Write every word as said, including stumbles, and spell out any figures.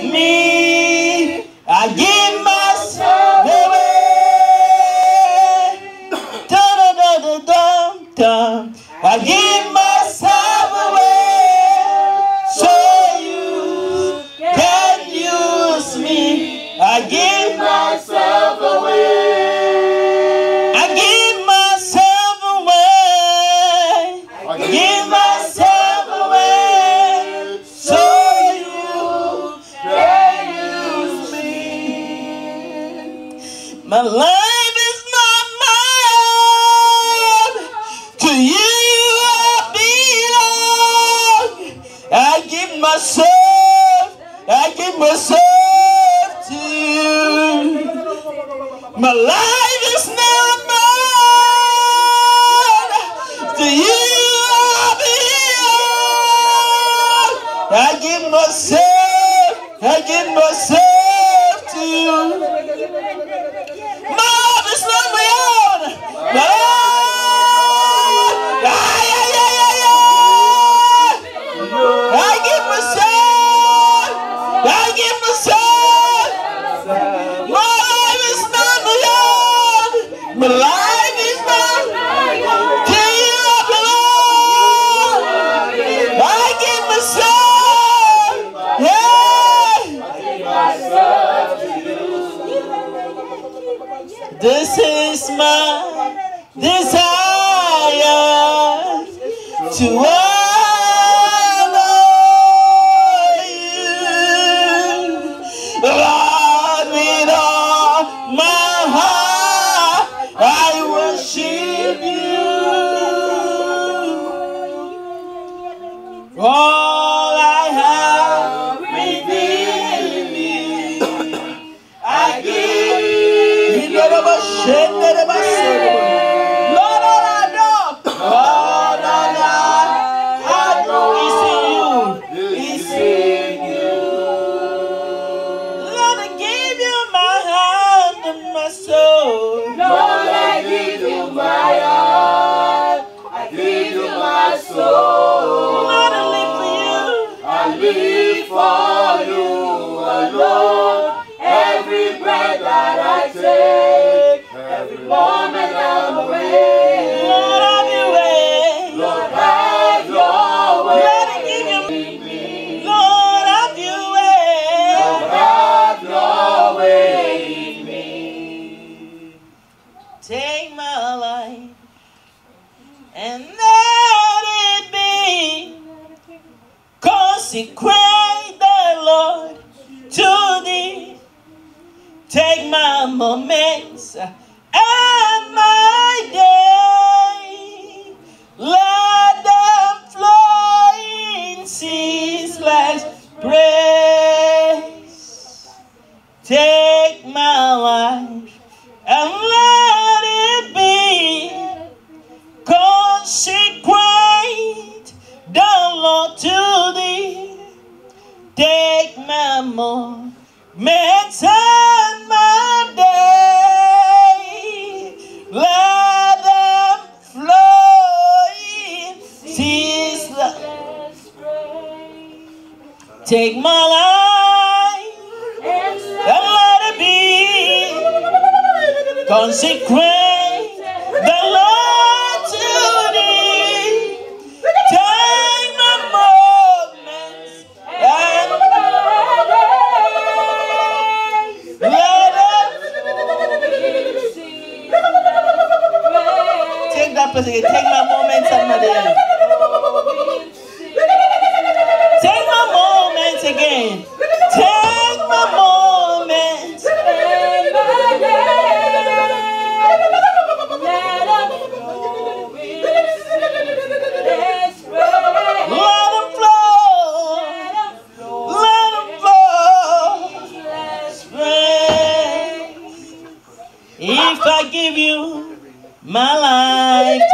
me. I give myself away. Da da da da da da. I give myself away so you can use me. I give myself away. I give myself away. I give myself away so you can use me. My life is not mine. To you I give myself, I give myself to you. My life is not mine. To you I belong. I give myself, I give myself to you. My life is not my own. My life, I give myself, I give myself. My life is not my own. My life is not to you I belong. I give myself, yeah. This is my desire to work. Lord, with all my heart, I worship you. All I have within me, I give you. Lord, all I know, all I know is in you, is in you. Lord, I give you my heart, I give you my soul. Lord, I live for you. I live for you alone. Every breath that I take, every moment I'm away. Lord, have your way. Lord, have your way. Lord, I give you me. Lord, have your way. Lord, have your way. Take my life and let it be. Consecrate the Lord to thee. Take my moments and my day. Let them flow in ceaseless praise. Take my life and let it be. Consecrate the Lord to thee. Take my moments and my day. Let them flow in ceaseless. Take my life and let it be. Consecrate the Lord to thee. Take my moments and let them. Take that person again. Take my moments and my day. Take my moments again. Take my moments and my day. If I give you my life